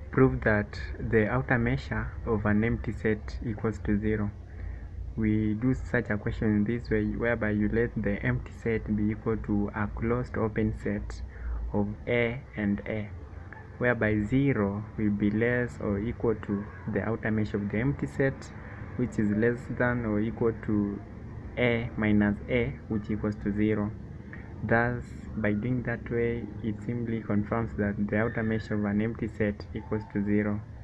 prove that the outer measure of an empty set equals to 0. We do such a question in this way, whereby you let the empty set be equal to a closed open set of A and A, whereby 0 will be less or equal to the outer measure of the empty set, which is less than or equal to A minus A, which equals to 0. Thus, by doing that way, it simply confirms that the outer measure of an empty set equals to 0.